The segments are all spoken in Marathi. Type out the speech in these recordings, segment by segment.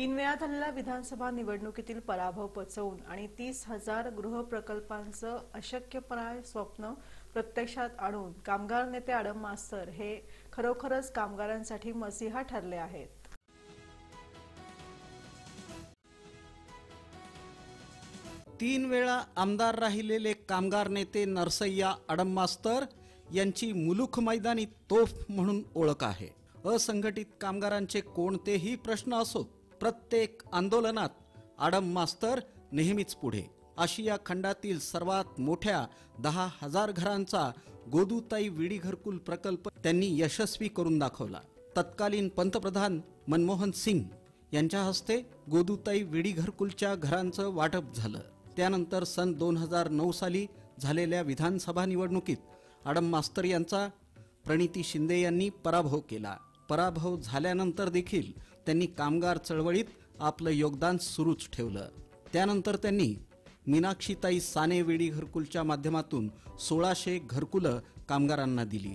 तीन वेळा झालेल्या विधानसभा निवडणुकीतील पराभव पचवून आणि 30,000 गृहप्रकल्पांचं अशक्यप्राय स्वप्न प्रत्यक्षात आणून कामगार नेते आडम मास्तर हे खरोखरच कामगारांसाठी मसीहा ठरले आहेत. तीन वेळा आमदार राहिलेले कामगार नेते नरसय्या आडम मास्तर यांची मुलुख मैदानी तोफ म्हणून ओळख आहे. असंघटित कामगारांचे कोणतेही प्रश्न असोत, प्रत्येक आंदोलनात आडम मास्तर नेहमीच पुढे. आशिया खंडातील सर्वात मोठ्या 10,000 घरांचा गोदूताई विडी घरकुल प्रकल्प त्यांनी यशस्वी करून दाखवला. तत्कालीन पंतप्रधान मनमोहन सिंग यांच्या हस्ते गोदूताई विडी घरकुलच्या घरांचं वाटप झालं. त्यानंतर सन 2009 साली झालेल्या विधानसभा निवडणुकीत आडम मास्तर यांचा प्रणिती शिंदे यांनी पराभव केला. पराभव झाल्यानंतर देखील त्यांनी कामगार चळवळीत आपलं योगदान सुरूच ठेवलं. त्यानंतर त्यांनी मीनाक्षीताई साने विडी घरकुलच्या माध्यमातून 1600 घरकुलं कामगारांना दिली.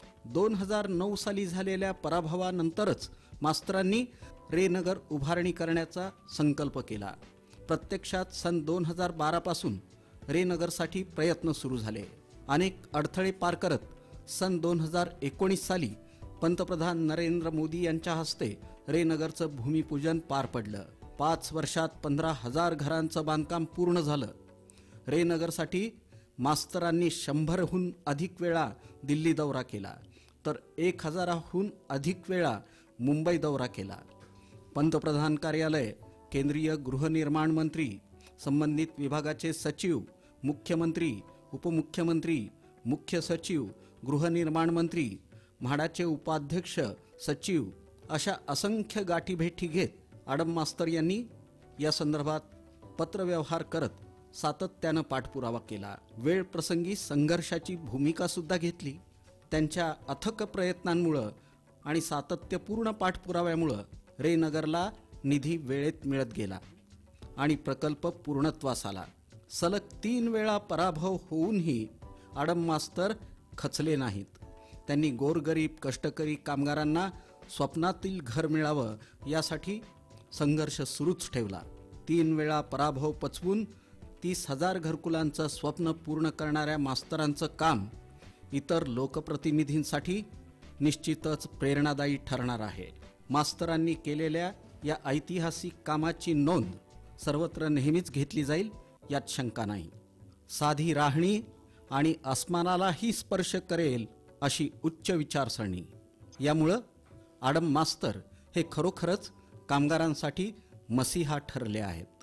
2009 साली झालेल्या पराभवानंतरच मास्तरांनी रेनगर उभारणी करण्याचा संकल्प केला. प्रत्यक्षात सन 2012 पासून रेनगरसाठी प्रयत्न सुरू झाले. अनेक अडथळे पार करत सन 2019 साली पंतप्रधान नरेंद्र मोदी यांच्या हस्ते रेनगरचं भूमिपूजन पार पडलं. 5 वर्षात 15,000 घरांचं बांधकाम पूर्ण झालं. रेनगरसाठी मास्तरांनी 100हून अधिक वेळा दिल्ली दौरा केला, तर 1000हून अधिक वेळा मुंबई दौरा केला. पंतप्रधान कार्यालय, केंद्रीय गृहनिर्माण मंत्री, संबंधित विभागाचे सचिव, मुख्यमंत्री, उपमुख्यमंत्री, मुख्य सचिव, गृहनिर्माण मंत्री, म्हाडाचे उपाध्यक्ष, सचिव अशा असंख्य गाठीभेटी घेत आडम मास्तर यांनी या संदर्भात पत्रव्यवहार करत सातत्यानं पाठपुरावा केला. वेळ प्रसंगी संघर्षाची भूमिका सुद्धा घेतली. त्यांच्या अथक प्रयत्नांमुळं आणि सातत्यपूर्ण पाठपुराव्यामुळं रेनगरला निधी वेळेत मिळत गेला आणि प्रकल्प पूर्णत्वास आला. सलग 3 वेळा पराभव होऊनही आडम मास्तर खचले नाहीत. त्यांनी गोरगरीब कष्टकरी कामगारांना स्वप्नातील घर मिळावं यासाठी संघर्ष सुरूच ठेवला. 3 वेळा पराभव पचवून 30,000 घरकुलांचं स्वप्न पूर्ण करणाऱ्या मास्तरांचं काम इतर लोकप्रतिनिधींसाठी निश्चितच प्रेरणादायी ठरणार आहे. मास्तरांनी केलेल्या या ऐतिहासिक कामाची नोंद सर्वत्र नेहमीच घेतली जाईल यात शंका नाही. साधी राहणी आणि आसमानालाही स्पर्श करेल अशी उच्च विचारसरणी, यामुळं आडम मास्तर हे खरोखरच कामगारांसाठी मसीहा ठरले आहेत.